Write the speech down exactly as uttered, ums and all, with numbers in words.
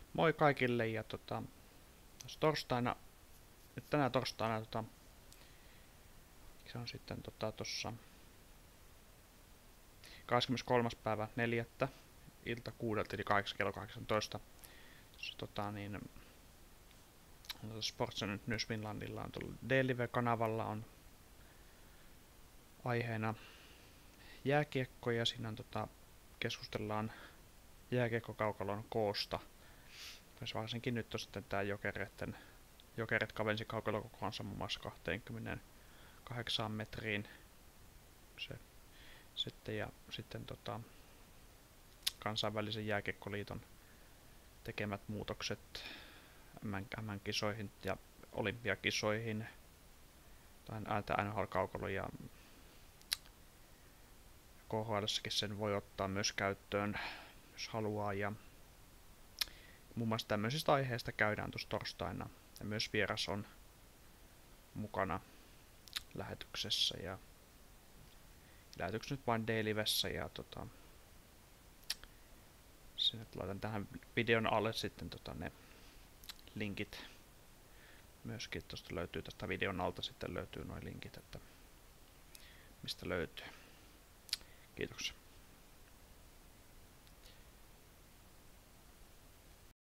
Moi kaikille ja tota, torstaina, nyt tänä torstaina tota, se on sitten tota tossa kahdeskymmeneskolmas päivä neljättä ilta kuudelta eli kahdeksan kello kahdeksantoista. Tossa, tota, niin, Sports News Finlandilla on tuolla D-Live-kanavalla on aiheena jääkiekko ja siinä on, tota, keskustellaan jääkiekkokaukalon koosta. Varsinkin nyt on sitten tää jokereiden Jokerit kavensi kaukalokokoansa muun muassa kaksikymmentäkahdeksan metriin. Se, sitten, ja sitten tota, kansainvälisen jääkiekkoliiton tekemät muutokset M M-kisoihin ja olympiakisoihin. Tai N H L-kaukalo ja K H L:ssäkin sen voi ottaa myös käyttöön, jos haluaa. Ja muun muassa tämmöisistä aiheista käydään tuossa torstaina. Ja myös vieras on mukana lähetyksessä. Ja lähetyksessä nyt vain D-Livessä. Ja tota, sinne laitan tähän videon alle sitten tota ne linkit. Myöskin tuosta löytyy tästä videon alta sitten löytyy noin linkit, että mistä löytyy. Kiitoksia.